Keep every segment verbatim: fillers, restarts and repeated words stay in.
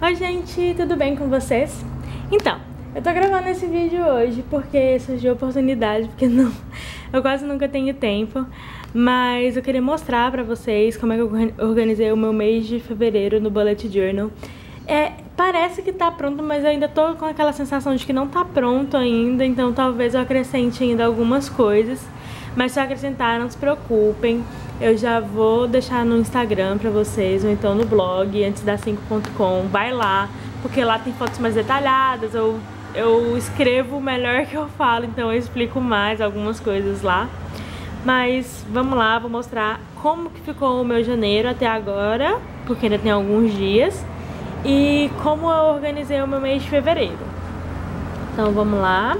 Oi gente, tudo bem com vocês? Então, eu tô gravando esse vídeo hoje porque surgiu a oportunidade, porque não, eu quase nunca tenho tempo, mas eu queria mostrar pra vocês como é que eu organizei o meu mês de fevereiro no Bullet Journal. É, parece que tá pronto, mas eu ainda tô com aquela sensação de que não tá pronto ainda, então talvez eu acrescente ainda algumas coisas. Mas se eu acrescentar, não se preocupem, eu já vou deixar no Instagram pra vocês, ou então no blog, antes da cinco ponto com, vai lá, porque lá tem fotos mais detalhadas, eu, eu escrevo melhor que eu falo, então eu explico mais algumas coisas lá. Mas vamos lá, vou mostrar como que ficou o meu janeiro até agora, porque ainda tem alguns dias, e como eu organizei o meu mês de fevereiro. Então vamos lá.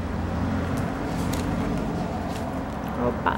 Opa!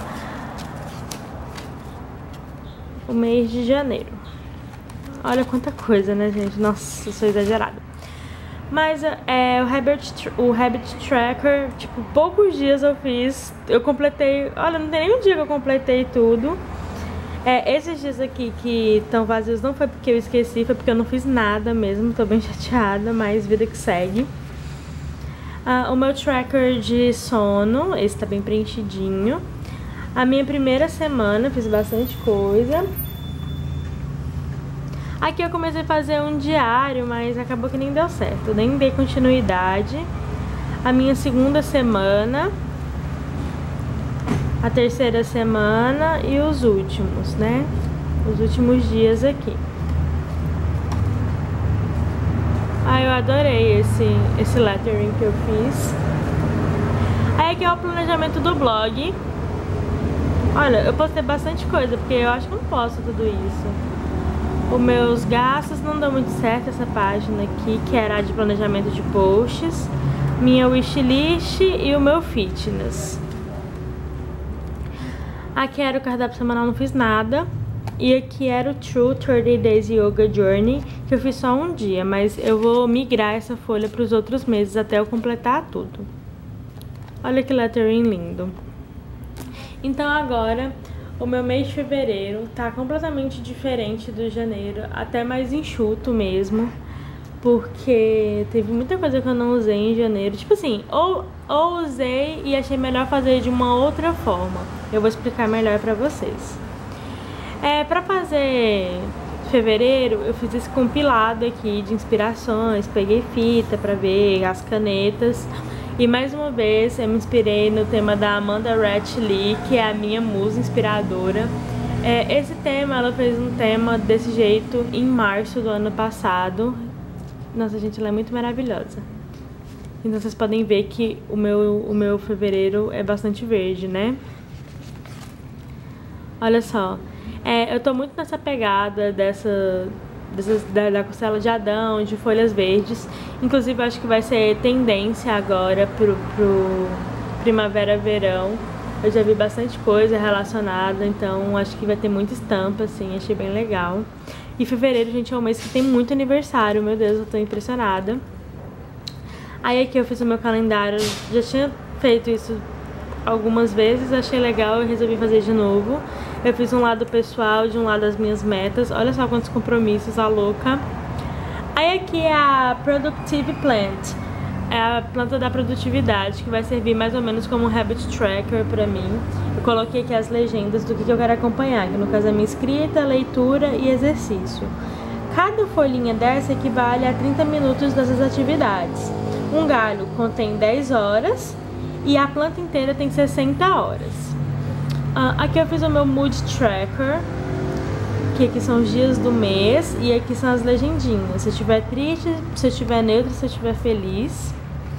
O mês de janeiro. Olha quanta coisa, né, gente? Nossa, eu sou exagerada. Mas é, o, habit, o Habit Tracker, tipo, poucos dias eu fiz. Eu completei... Olha, não tem nem um dia que eu completei tudo. É, esses dias aqui que estão vazios não foi porque eu esqueci, foi porque eu não fiz nada mesmo. Tô bem chateada, mas vida que segue. Ah, o meu tracker de sono, esse tá bem preenchidinho. A minha primeira semana, fiz bastante coisa. Aqui eu comecei a fazer um diário, mas acabou que nem deu certo, nem dei continuidade. A minha segunda semana, a terceira semana e os últimos, né? Os últimos dias aqui. Ah, eu adorei esse, esse lettering que eu fiz. Aí aqui é o planejamento do blog. Olha, eu postei bastante coisa, porque eu acho que não posto tudo isso. Os meus gastos não dão muito certo, essa página aqui, que era a de planejamento de posts. Minha wishlist e o meu fitness. Aqui era o cardápio semanal, não fiz nada. E aqui era o True thirty days Yoga Journey, que eu fiz só um dia, mas eu vou migrar essa folha para os outros meses até eu completar tudo. Olha que lettering lindo. Então agora, o meu mês de fevereiro tá completamente diferente do janeiro, até mais enxuto mesmo, porque teve muita coisa que eu não usei em janeiro. Tipo assim, ou, ou usei e achei melhor fazer de uma outra forma. Eu vou explicar melhor pra vocês. É, pra fazer fevereiro, eu fiz esse compilado aqui de inspirações, peguei fita pra ver, as canetas. E mais uma vez eu me inspirei no tema da Amanda Ratchley, que é a minha musa inspiradora. É, esse tema, ela fez um tema desse jeito em março do ano passado. Nossa, gente, ela é muito maravilhosa. Então vocês podem ver que o meu, o meu fevereiro é bastante verde, né? Olha só, é, eu tô muito nessa pegada dessa... Dessas, da, da costela de Adão, de folhas verdes. Inclusive acho que vai ser tendência agora pro, pro primavera-verão. Eu já vi bastante coisa relacionada, então acho que vai ter muita estampa, assim, achei bem legal. E fevereiro, gente, é um mês que tem muito aniversário, meu Deus, eu tô impressionada. Aí aqui eu fiz o meu calendário, já tinha feito isso algumas vezes, achei legal e resolvi fazer de novo. Eu fiz um lado pessoal, de um lado as minhas metas. Olha só quantos compromissos, a louca. Aí aqui é a Productive Plant. É a planta da produtividade, que vai servir mais ou menos como um habit tracker pra mim. Eu coloquei aqui as legendas do que eu quero acompanhar, que no caso é minha escrita, leitura e exercício. Cada folhinha dessa equivale a trinta minutos dessas atividades. Um galho contém dez horas e a planta inteira tem sessenta horas. Uh, aqui eu fiz o meu Mood Tracker, que aqui são os dias do mês, e aqui são as legendinhas. Se eu estiver triste, se eu estiver neutro, se eu estiver feliz.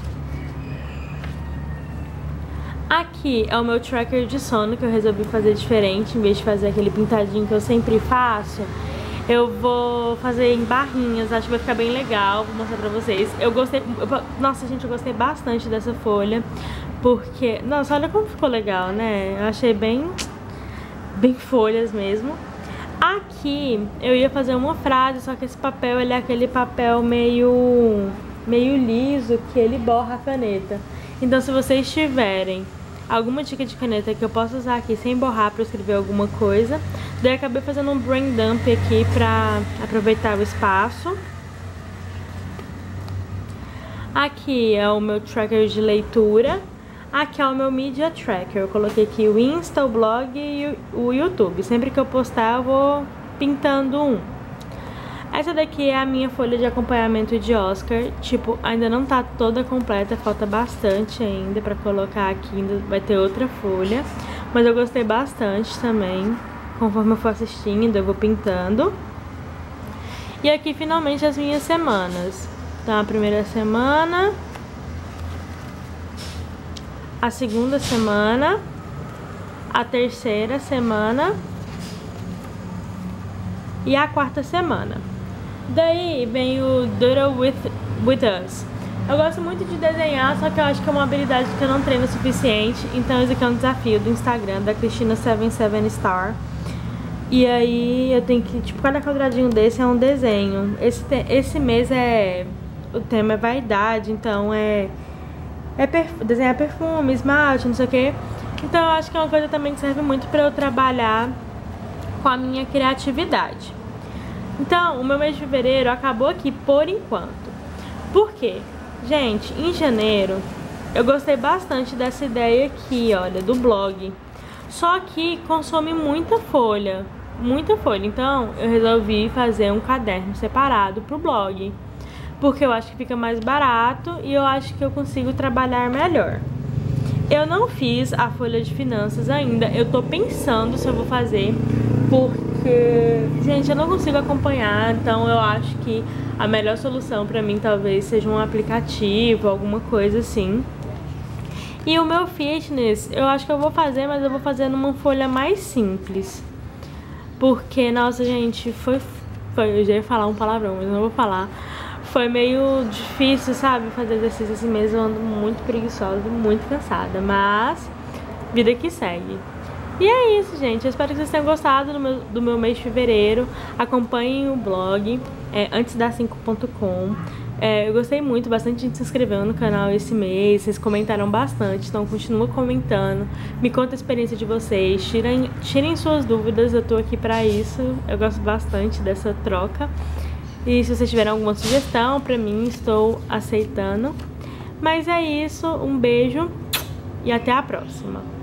Aqui é o meu tracker de sono, que eu resolvi fazer diferente. Em vez de fazer aquele pintadinho que eu sempre faço, eu vou fazer em barrinhas, acho que vai ficar bem legal, vou mostrar pra vocês. Eu gostei, eu, nossa gente, eu gostei bastante dessa folha, porque, nossa, olha como ficou legal, né? Eu achei bem, bem folhas mesmo. Aqui eu ia fazer uma frase, só que esse papel, ele é aquele papel meio, meio liso, que ele borra a caneta. Então se vocês tiverem alguma dica de caneta que eu possa usar aqui sem borrar pra escrever alguma coisa, daí acabei fazendo um brain dump aqui pra aproveitar o espaço. Aqui é o meu tracker de leitura. Aqui é o meu Media Tracker. Eu coloquei aqui o Insta, o blog e o YouTube. Sempre que eu postar eu vou pintando um. Essa daqui é a minha folha de acompanhamento de Oscar. Tipo, ainda não tá toda completa, falta bastante ainda pra colocar aqui. Ainda vai ter outra folha. Mas eu gostei bastante também. Conforme eu for assistindo, eu vou pintando. E aqui finalmente as minhas semanas. Então a primeira semana, a segunda semana, a terceira semana e a quarta semana. Daí vem o Doodle with, with Us. Eu gosto muito de desenhar, só que eu acho que é uma habilidade que eu não treino o suficiente. Então esse aqui é um desafio do Instagram, da Cristina setenta e sete Star. E aí eu tenho que, tipo, cada quadradinho desse é um desenho. Esse, esse mês é... O tema é vaidade, então é... É perf desenhar perfume, esmalte, não sei o que. Então eu acho que é uma coisa também que serve muito pra eu trabalhar com a minha criatividade. Então, o meu mês de fevereiro acabou aqui por enquanto. Por quê? Gente, em janeiro eu gostei bastante dessa ideia aqui, olha, do blog. Só que consome muita folha, muita folha. Então eu resolvi fazer um caderno separado pro blog, porque eu acho que fica mais barato e eu acho que eu consigo trabalhar melhor. Eu não fiz a folha de finanças ainda, eu tô pensando se eu vou fazer, porque, gente, eu não consigo acompanhar, então eu acho que a melhor solução pra mim talvez seja um aplicativo, alguma coisa assim. E o meu fitness, eu acho que eu vou fazer, mas eu vou fazer numa folha mais simples. Porque, nossa, gente, foi... foi eu já ia falar um palavrão, mas não vou falar. Foi meio difícil, sabe, fazer exercício esse mês. Eu ando muito preguiçosa, muito cansada. Mas, vida que segue. E é isso, gente. Eu espero que vocês tenham gostado do meu, do meu mês de fevereiro. Acompanhem o blog, é, antes da cinco ponto com. É, eu gostei muito, bastante gente se inscreveu no canal esse mês, vocês comentaram bastante, então continua comentando, me conta a experiência de vocês, tirem, tirem suas dúvidas, eu tô aqui pra isso, eu gosto bastante dessa troca. E se vocês tiverem alguma sugestão pra mim, estou aceitando. Mas é isso, um beijo e até a próxima.